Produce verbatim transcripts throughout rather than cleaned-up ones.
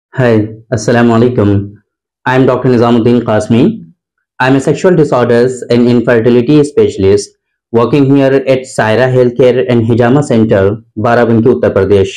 Hi, Assalamu alaikum. I am Doctor Nizamuddin Qasmi. I am a sexual disorders and infertility specialist working here at Saira Healthcare and Hijama Center, Barabanki Uttar Pradesh.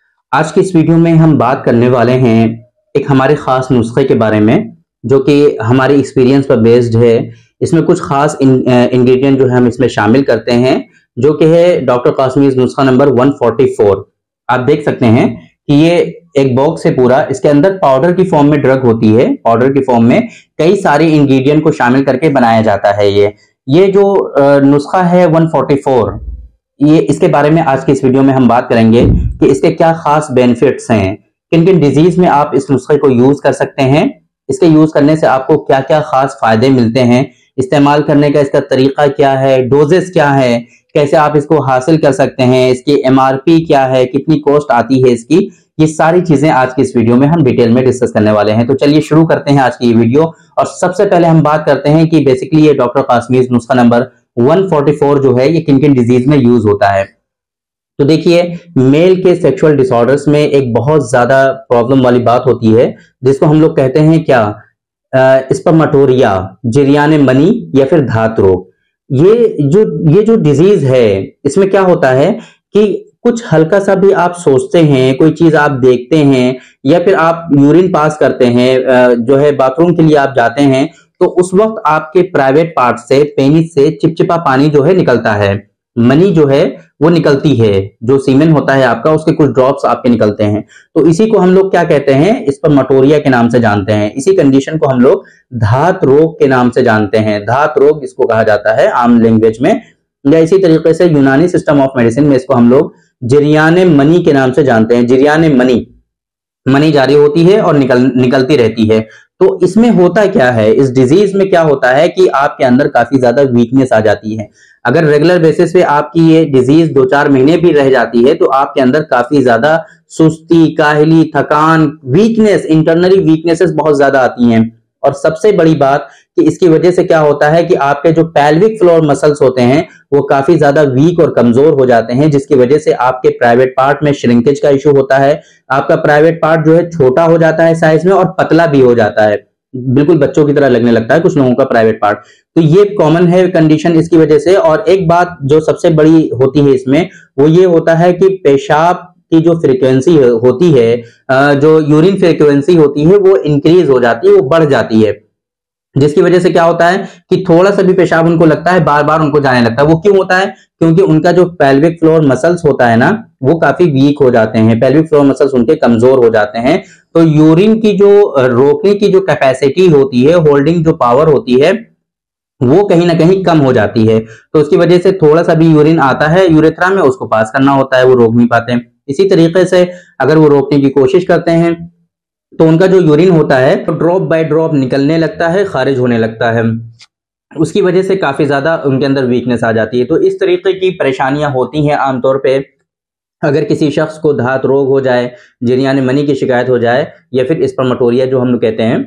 आज की इस video में हम बात करने वाले हैं एक हमारे खास नुस्खे के बारे में जो कि हमारे एक्सपीरियंस पर बेस्ड है। इसमें कुछ खास इंग्रेडिएंट जो है हम इसमें शामिल करते हैं जो कि है डॉक्टर कासमीज नुस्खा नंबर एक सौ चौवालीस। आप देख सकते हैं कि ये एक बॉक्स है पूरा, इसके अंदर पाउडर की फॉर्म में ड्रग होती है। पाउडर की फॉर्म में कई सारे इंग्रेडिएंट को शामिल करके बनाया जाता है। ये ये जो नुस्खा है एक सौ चौवालीस, ये इसके बारे में आज की इस वीडियो में हम बात करेंगे कि इसके क्या खास बेनिफिट्स हैं, किन किन डिजीज में आप इस नुस्खे को यूज कर सकते हैं, इसके यूज करने से आपको क्या क्या खास फायदे मिलते हैं, इस्तेमाल करने का इसका तरीका क्या है, डोजेस क्या है, कैसे आप इसको हासिल कर सकते हैं, इसकी एमआरपी क्या है, कितनी कॉस्ट आती है इसकी, ये सारी चीजें आज की इस वीडियो में हम डिटेल में डिस्कस करने वाले हैं। तो चलिए शुरू करते हैं आज की ये वीडियो। और सबसे पहले हम बात करते हैं कि बेसिकली ये डॉक्टर कासमीज नुस्खा नंबर एक सौ चौवालीस जो है ये किन किन डिजीज में यूज होता है। तो देखिए, मेल के सेक्सुअल डिसऑर्डर्स में एक बहुत ज्यादा प्रॉब्लम वाली बात होती है जिसको हम लोग कहते हैं क्या, स्पर्मेटोरिया, जिरियान मनी या फिर धात रोग। ये जो ये जो डिजीज है इसमें क्या होता है कि कुछ हल्का सा भी आप सोचते हैं, कोई चीज आप देखते हैं या फिर आप यूरिन पास करते हैं, जो है बाथरूम के लिए आप जाते हैं, तो उस वक्त आपके प्राइवेट पार्ट से, पेनिस से चिपचिपा पानी जो है निकलता है, मनी जो है वो निकलती है, जो सीमेन होता है आपका उसके कुछ ड्रॉप्स आपके निकलते हैं। तो इसी को हम लोग क्या कहते हैं, स्पर्मेटोरिया के नाम से जानते हैं। इसी कंडीशन को हम लोग धात रोग के नाम से जानते हैं। धात रोग इसको कहा जाता है आम लैंग्वेज में, या इसी तरीके से यूनानी सिस्टम ऑफ मेडिसिन में इसको हम लोग जिरियान मनी के नाम से जानते हैं। जिरियान मनी, मनी जारी होती है और निकल निकलती रहती है। तो इसमें होता क्या है, इस डिजीज में क्या होता है कि आपके अंदर काफी ज्यादा वीकनेस आ जाती है। अगर रेगुलर बेसिस पे आपकी ये डिजीज दो चार महीने भी रह जाती है तो आपके अंदर काफी ज्यादा सुस्ती, काहली, थकान, वीकनेस, इंटरनली वीकनेसेस बहुत ज्यादा आती हैं। और सबसे बड़ी बात कि इसकी वजह से क्या होता है कि आपके जो पेल्विक फ्लोर मसल्स होते हैं वो काफी ज्यादा वीक और कमजोर हो जाते हैं, जिसकी वजह से आपके प्राइवेट पार्ट में श्रिंकेज का इश्यू होता है। आपका प्राइवेट पार्ट जो है छोटा हो जाता है साइज में और पतला भी हो जाता है, बिल्कुल बच्चों की तरह लगने लगता है कुछ लोगों का प्राइवेट पार्ट। तो ये कॉमन है कंडीशन इसकी वजह से। और एक बात जो सबसे बड़ी होती है इसमें वो ये होता है कि पेशाब की जो फ्रीक्वेंसी होती है, जो यूरिन फ्रीक्वेंसी होती है वो इंक्रीज हो जाती है, वो बढ़ जाती है, जिसकी वजह से क्या होता है कि थोड़ा सा भी पेशाब उनको लगता है बार बार उनको जाने लगता है। वो क्यों होता है, क्योंकि उनका जो पेल्विक फ्लोर मसल्स होता है ना वो काफी वीक हो जाते हैं, पेल्विक फ्लोर मसल्स उनके कमजोर हो जाते हैं। तो यूरिन की जो रोकने की जो कैपेसिटी होती है, होल्डिंग जो पावर होती है वो कहीं ना कहीं कम हो जाती है। तो उसकी वजह से थोड़ा सा भी यूरिन आता है यूरेथ्रा में, उसको पास करना होता है, वो रोक नहीं पाते हैं। इसी तरीके से अगर वो रोकने की कोशिश करते हैं तो उनका जो यूरिन होता है तो ड्रॉप बाय ड्रॉप निकलने लगता है, खारिज होने लगता है। उसकी वजह से काफी ज्यादा उनके अंदर वीकनेस आ जाती है। तो इस तरीके की परेशानियां होती हैं आमतौर पे अगर किसी शख्स को धात रोग हो जाए, जिरियान मनी की शिकायत हो जाए या फिर स्पर्मेटोरिया जो हम लोग कहते हैं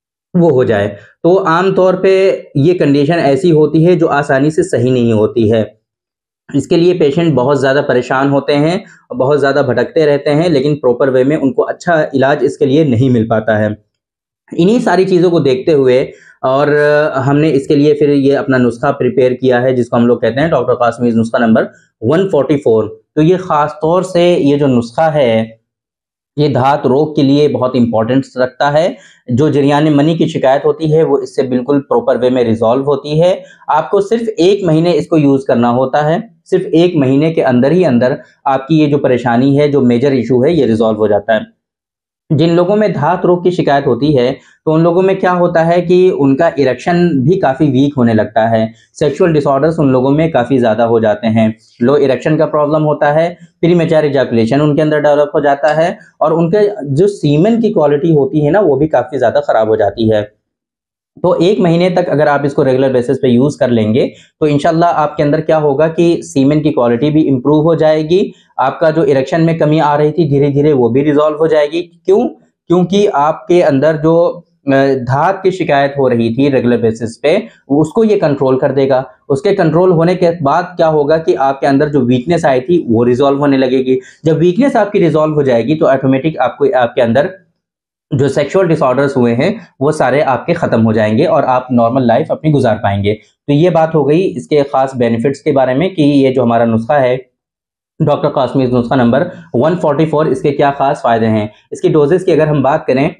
वो हो जाए। तो आमतौर पे ये कंडीशन ऐसी होती है जो आसानी से सही नहीं होती है। इसके लिए पेशेंट बहुत ज़्यादा परेशान होते हैं और बहुत ज़्यादा भटकते रहते हैं, लेकिन प्रॉपर वे में उनको अच्छा इलाज इसके लिए नहीं मिल पाता है। इन्हीं सारी चीज़ों को देखते हुए और हमने इसके लिए फिर ये अपना नुस्खा प्रिपेयर किया है जिसको हम लोग कहते हैं डॉक्टर कासमीज नुस्खा नंबर एक सौ चौवालीस। तो ये ख़ास तौर से ये जो नुस्खा है ये धात रोग के लिए बहुत इंपॉर्टेंस रखता है। जो जिरियान मनी की शिकायत होती है वो इससे बिल्कुल प्रॉपर वे में रिजॉल्व होती है। आपको सिर्फ एक महीने इसको यूज करना होता है, सिर्फ एक महीने के अंदर ही अंदर आपकी ये जो परेशानी है, जो मेजर इशू है, ये रिजॉल्व हो जाता है। जिन लोगों में धात रोग की शिकायत होती है तो उन लोगों में क्या होता है कि उनका इरेक्शन भी काफ़ी वीक होने लगता है, सेक्सुअल डिसऑर्डर्स उन लोगों में काफ़ी ज़्यादा हो जाते हैं, लो इरेक्शन का प्रॉब्लम होता है, प्रीमेच्योर इजैकुलेशन उनके अंदर डेवलप हो जाता है और उनके जो सीमेन की क्वालिटी होती है ना वो भी काफ़ी ज़्यादा ख़राब हो जाती है। तो एक महीने तक अगर आप इसको रेगुलर बेसिस पे यूज कर लेंगे तो इंशाल्लाह आपके अंदर क्या होगा कि सीमेन की क्वालिटी भी इंप्रूव हो जाएगी। आपका जो इरेक्शन में कमी आ रही थी धीरे धीरे वो भी रिजॉल्व हो जाएगी। क्यों? क्योंकि आपके अंदर जो धात की शिकायत हो रही थी रेगुलर बेसिस पे उसको ये कंट्रोल कर देगा। उसके कंट्रोल होने के बाद क्या होगा कि आपके अंदर जो वीकनेस आई थी वो रिजॉल्व होने लगेगी। जब वीकनेस आपकी रिजॉल्व हो जाएगी तो ऑटोमेटिक आपको आपके अंदर जो सेक्सुअल डिसऑर्डर्स हुए हैं वो सारे आपके ख़त्म हो जाएंगे और आप नॉर्मल लाइफ अपनी गुजार पाएंगे। तो ये बात हो गई इसके ख़ास बेनिफिट्स के बारे में कि ये जो हमारा नुस्खा है डॉक्टर कासमीज़ नुस्खा नंबर एक सौ चौवालीस, इसके क्या खास फायदे हैं। इसकी डोजेस की अगर हम बात करें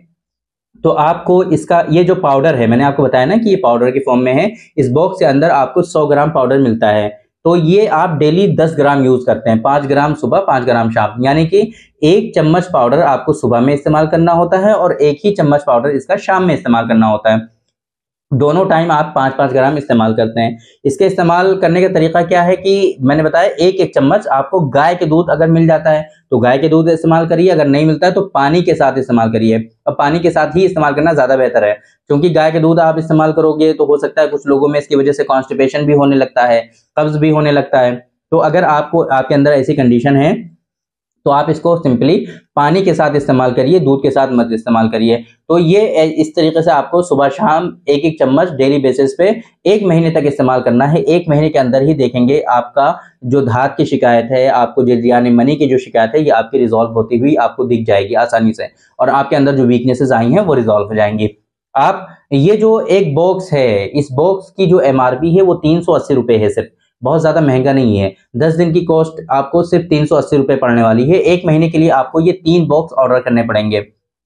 तो आपको इसका ये जो पाउडर है, मैंने आपको बताया ना कि ये पाउडर की फॉर्म में है। इस बॉक्स के अंदर आपको सौ ग्राम पाउडर मिलता है, तो ये आप डेली दस ग्राम यूज करते हैं, पाँच ग्राम सुबह पाँच ग्राम शाम, यानी कि एक चम्मच पाउडर आपको सुबह में इस्तेमाल करना होता है और एक ही चम्मच पाउडर इसका शाम में इस्तेमाल करना होता है। दोनों टाइम आप पाँच पाँच ग्राम इस्तेमाल करते हैं। इसके इस्तेमाल करने का तरीका क्या है कि मैंने बताया एक एक चम्मच आपको गाय के दूध अगर मिल जाता है तो गाय के दूध इस्तेमाल करिए, अगर नहीं मिलता है तो पानी के साथ इस्तेमाल करिए। अब पानी के साथ ही इस्तेमाल करना ज़्यादा बेहतर है, क्योंकि गाय के दूध आप इस्तेमाल करोगे तो हो सकता है कुछ लोगों में इसकी वजह से कॉन्स्टिपेशन भी होने लगता है, कब्ज भी होने लगता है। तो अगर आपको आपके अंदर ऐसी कंडीशन है तो आप इसको सिंपली पानी के साथ इस्तेमाल करिए, दूध के साथ मत इस्तेमाल करिए। तो ये इस तरीके से आपको सुबह शाम एक एक चम्मच डेली बेसिस पे एक महीने तक इस्तेमाल करना है। एक महीने के अंदर ही देखेंगे आपका जो धात की शिकायत है, आपको जो यानी मनी की जो शिकायत है, ये आपकी रिजॉल्व होती हुई आपको दिख जाएगी आसानी से, और आपके अंदर जो वीकनेसेस आई हैं वो रिजॉल्व हो जाएंगी। आप ये जो एक बॉक्स है, इस बॉक्स की जो एम आर पी है वो तीन सौ अस्सी रुपये है, सिर्फ, बहुत ज़्यादा महंगा नहीं है। दस दिन की कॉस्ट आपको सिर्फ तीन सौ अस्सी रुपये पड़ने वाली है। एक महीने के लिए आपको ये तीन बॉक्स ऑर्डर करने पड़ेंगे।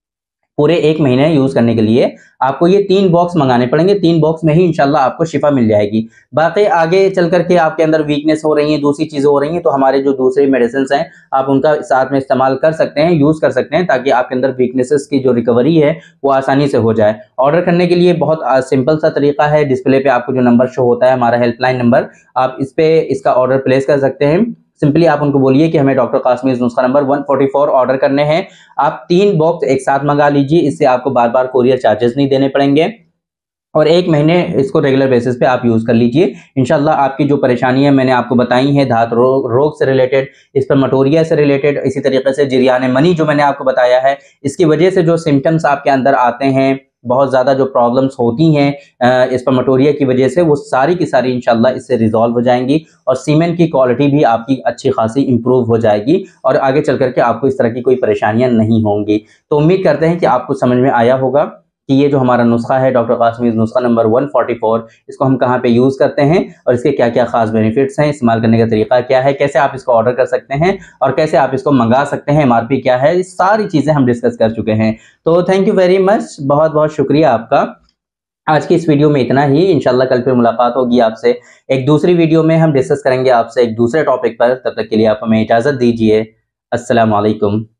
पूरे एक महीने यूज करने के लिए आपको ये तीन बॉक्स मंगाने पड़ेंगे। तीन बॉक्स में ही इंशाल्लाह आपको शिफा मिल जाएगी। बाकी आगे चल करके आपके अंदर वीकनेस हो रही है, दूसरी चीजें हो रही हैं, तो हमारे जो दूसरे मेडिसिन हैं आप उनका साथ में इस्तेमाल कर सकते हैं, यूज कर सकते हैं, ताकि आपके अंदर वीकनेसेस की जो रिकवरी है वो आसानी से हो जाए। ऑर्डर करने के लिए बहुत सिंपल सा तरीका है। डिस्प्ले पे आपको जो नंबर शो होता है, हमारा हेल्पलाइन नंबर, आप इस पे इसका ऑर्डर प्लेस कर सकते हैं। सिंपली आप उनको बोलिए कि हमें डॉक्टर कासमीज़ नुस्खा नंबर एक सौ चौवालीस ऑर्डर करने हैं। आप तीन बॉक्स एक साथ मंगा लीजिए, इससे आपको बार बार कोरियर चार्जेस नहीं देने पड़ेंगे, और एक महीने इसको रेगुलर बेसिस पे आप यूज कर लीजिए। इंशाल्लाह आपकी जो परेशानी है मैंने आपको बताई है, धात रोग रोग से रिलेटेड, स्पर्मेटोरिया से रिलेटेड, इसी तरीके से जिरियाने मनी जो मैंने आपको बताया है, इसकी वजह से जो सिम्टम्स आपके अंदर आते हैं, बहुत ज़्यादा जो प्रॉब्लम्स होती हैं स्पर्मेटोरिया की वजह से, वो सारी की सारी इंशाल्लाह इससे रिजॉल्व हो जाएंगी, और सीमेंट की क्वालिटी भी आपकी अच्छी खासी इंप्रूव हो जाएगी, और आगे चल करके आपको इस तरह की कोई परेशानियां नहीं होंगी। तो उम्मीद करते हैं कि आपको समझ में आया होगा कि ये जो हमारा नुस्खा है डॉक्टर कासमीज़ नुस्खा नंबर एक सौ चौवालीस, इसको हम कहाँ पे यूज़ करते हैं और इसके क्या क्या खास बेनिफिट्स हैं, इस्तेमाल करने का तरीका क्या है, कैसे आप इसको ऑर्डर कर सकते हैं और कैसे आप इसको मंगा सकते हैं, एमआरपी क्या है, ये सारी चीज़ें हम डिस्कस कर चुके हैं। तो थैंक यू वेरी मच, बहुत बहुत शुक्रिया आपका। आज की इस वीडियो में इतना ही। इंशाल्लाह कल फिर मुलाकात होगी आपसे एक दूसरी वीडियो में, हम डिस्कस करेंगे आपसे एक दूसरे टॉपिक पर। तब तक के लिए आप हमें इजाज़त दीजिए। अस्सलाम वालेकुम।